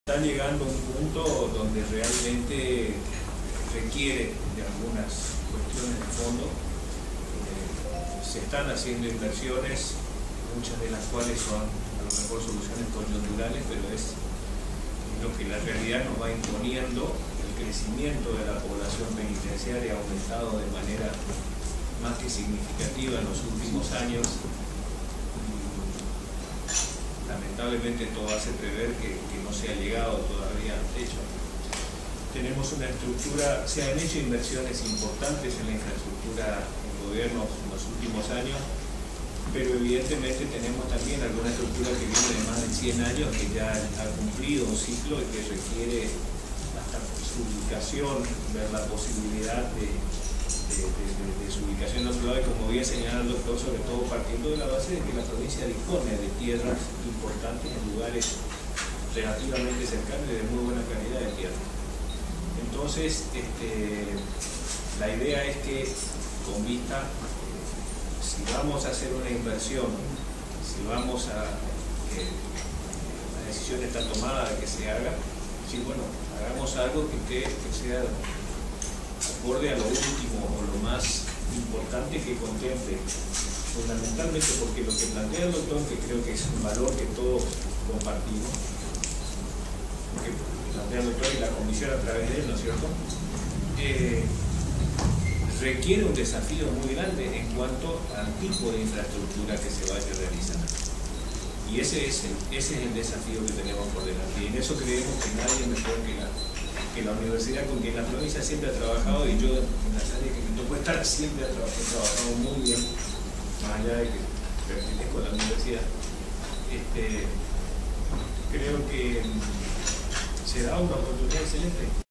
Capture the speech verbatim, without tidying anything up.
Está llegando a un punto donde realmente requiere de algunas cuestiones de fondo. Eh, se están haciendo inversiones, muchas de las cuales son a lo mejor soluciones coyunturales, pero es lo que la realidad nos va imponiendo. El crecimiento de la población penitenciaria ha aumentado de manera más que significativa en los últimos años. Lamentablemente todo hace prever que, que no se ha llegado todavía al techo. Tenemos una estructura, se han hecho inversiones importantes en la infraestructura en gobiernos en los últimos años, pero evidentemente tenemos también alguna estructura que viene de más de cien años, que ya ha cumplido un ciclo y que requiere hasta su ubicación, ver la posibilidad de De, de, de, de su ubicación en otro lado, y como bien señalado el doctor, sobre todo partiendo de la base de que la provincia dispone de tierras importantes en lugares relativamente cercanos y de muy buena calidad de tierra. Entonces, este, la idea es que con vista, si vamos a hacer una inversión, si vamos a, que la decisión está tomada de que se haga, sí, bueno, hagamos algo que, que, que sea acorde a lo último o lo más importante que contemple, fundamentalmente porque lo que plantea el doctor, que creo que es un valor que todos compartimos, que plantea el doctor y la comisión a través de él, ¿no es cierto?, eh, requiere un desafío muy grande en cuanto al tipo de infraestructura que se vaya a realizar. Y ese es el, ese es el desafío que tenemos por delante, y en eso creemos que nadie mejor que la que la universidad, con quien la provincia siempre ha trabajado, y yo en las áreas que me tocó estar siempre ha trabajado, he trabajado muy bien, más allá de que pertenezco a la universidad. Este, creo que se da una oportunidad excelente.